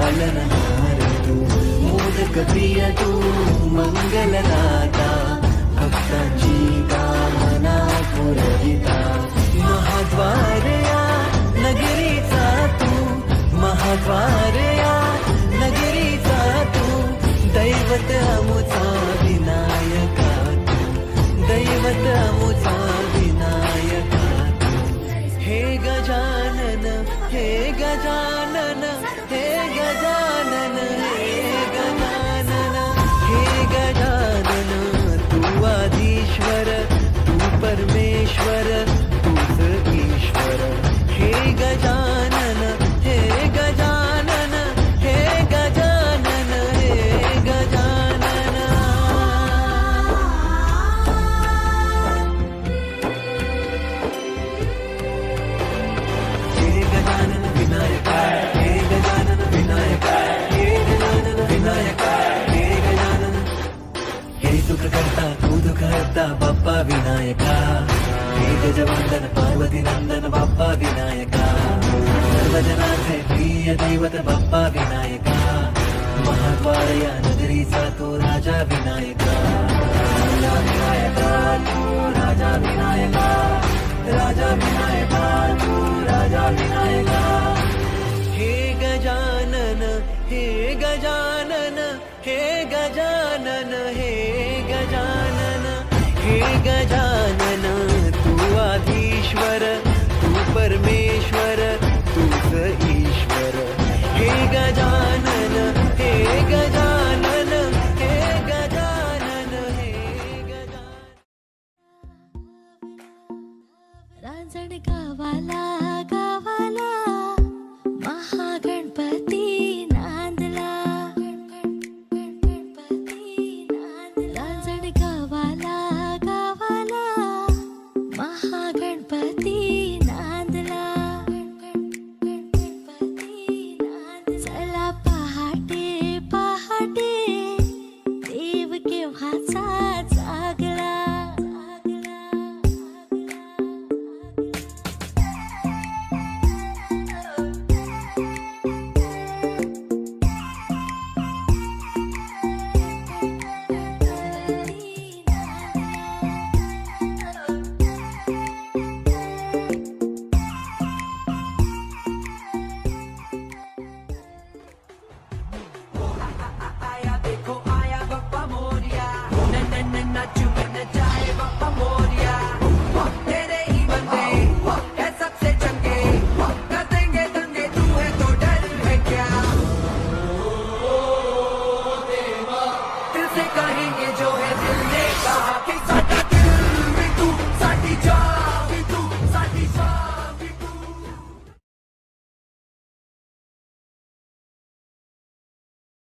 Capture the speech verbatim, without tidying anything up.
पालनहार तू, मोदक प्रिय तू, मंगलदाता, भक्तांची कामना पुरविता, महाद्वार या नगरीचा तू, महाद्वार या नगरीचा तू, दैवत अमुचा विनायका तू, दैवत अमुचा विनायका तू, हे गजानन हे गजानन हे गजानन हे गजानन हे गजानन, तू आधीश्वर तू परमेश्वर तूच ईश्वर, हे गजानन हे गजानन हे गजानन हे गजानन. हे गजानन विनायका, हे गजानन विनायका, हे गजानन विनायका, हे गजानन. हे सुख करता तू दुःख हरता बाप्पा विनायका, हे गजवंदन पार्वती नंदन बाप्पा विनायका, सर्वजनांचे प्रिय दैवत बाप्पा विनायका, महाद्वार या नगरीचा तो राजा विनायका, राजा विनायका तू राजा विनायका, राजा विनायका तू राजा विनायका. हे गजानन हे गजानन हे गजानन हे गजानन हे गजानन, तू आधीश्वर तू परमेश्वर तूच ईश्वर, हे गजानन